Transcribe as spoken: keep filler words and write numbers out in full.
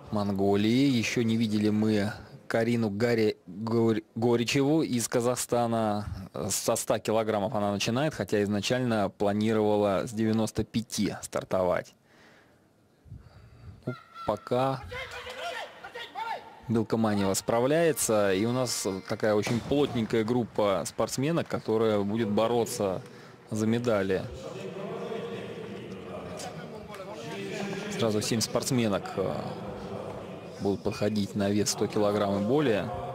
Монголии. Еще не видели мы Карину Гари... Гор... Горичеву из Казахстана. Со ста килограммов она начинает, хотя изначально планировала с девяноста пяти стартовать. Ну, пока Белкаманева справляется, и у нас такая очень плотненькая группа спортсменок, которая будет бороться за медали. Сразу семь спортсменок будут подходить на вес сто килограмм и более.